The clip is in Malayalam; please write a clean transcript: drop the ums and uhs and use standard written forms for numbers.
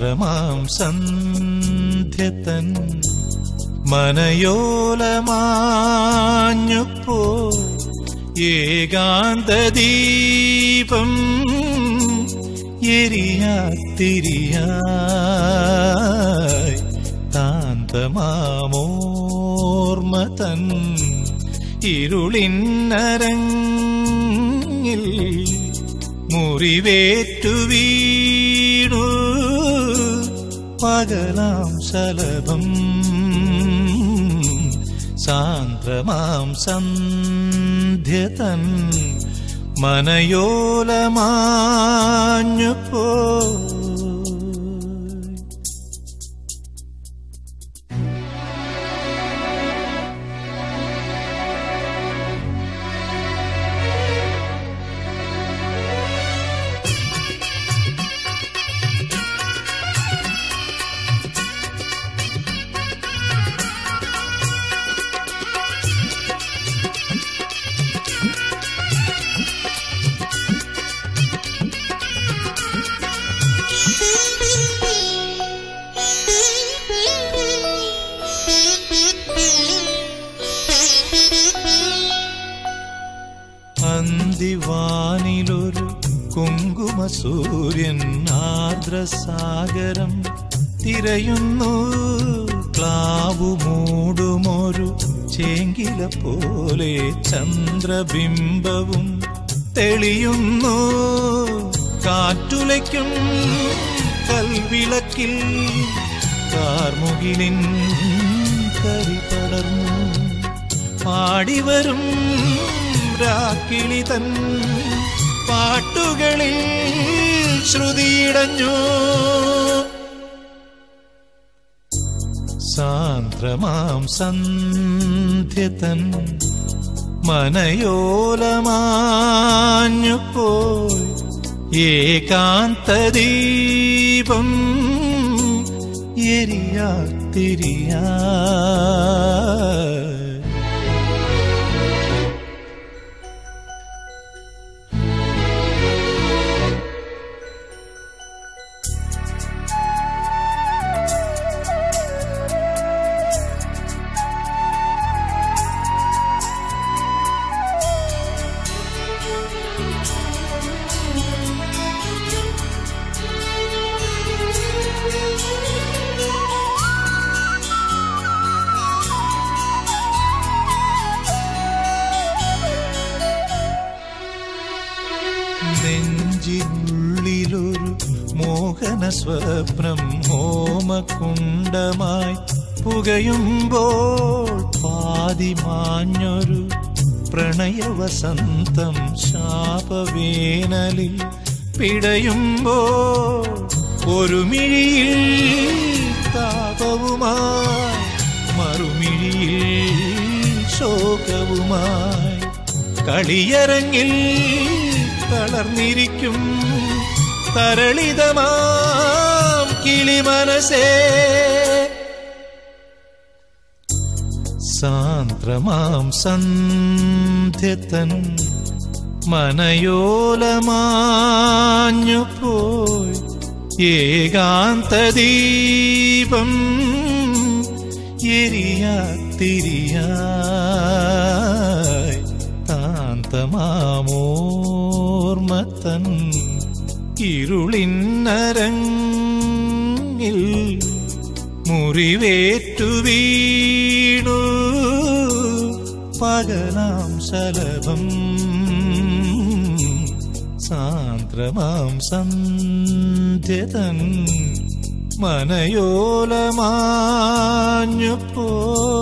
സാന്ദ്രമാം സന്ധ്യതൻ മനയോലമാഞ്ഞുപോ ഏകാന്തദീപം എരിയാത്തിരിയായി താന്തമാമോർമതൻ ഇരുളിന്നരങ്ങിൽ മുറിവേറ്റു വീണു പകലാം ശലഭം സാന്ദ്രമാം സന്ധ്യതൻ മനയോലമാഞ്ഞുപോ അന്തിവാനിലൊരു കുങ്കുമസൂര്യൻ ആർദ്രസാഗരം തിരയുന്നു ക്ലാവു മൂടുമൊരു ചേങ്കില പോലെ ചന്ദ്രബിംബവും തെളിയുന്നു കാറ്റുലയ്ക്കും കൽവിളക്കിൽ കാർമുകിലിൻ കരി പടർന്നു പാടിവരും രാക്കിളി തൻ പാട്ടുകളിൽ ശ്രുതിയിടഞ്ഞു സാന്ദ്രമാം സന്ധ്യതൻ മനയോലമാഞ്ഞുപോയി ഏകാന്തദീപം എരിയാത്തിരിയാ നെഞ്ചിനുള്ളിലൊരു മോഹന സ്വപ്നം ഹോമകുണ്ടമായി പുകയുമ്പോൾ പാതിമാഞ്ഞൊരു പ്രണയവസന്തം ശാപവേനലിൽ പിടയുമ്പോൾ ഒരു മിഴിയിൽ താപവുമായി മറുമിഴിയിൽ ശോകവുമായി കളിയരങ്ങിൽ തളർന്നിരിക്കും തരളിതമാം കിളിമനസേ സാന്ദ്രമാം സന്ധ്യതൻ മനയോലമാഞ്ഞുപോയി ഏകാന്തദീപം എരിയാത്തിരിയായി താന്തമാമോർമതൻ ഇരുളിന്നരങ്ങിൽ മുറിവേറ്റു വീണു പകലാം ശലഭം സാന്ദ്രമാം സന്ധ്യതൻ മനയോലമാഞ്ഞുപോ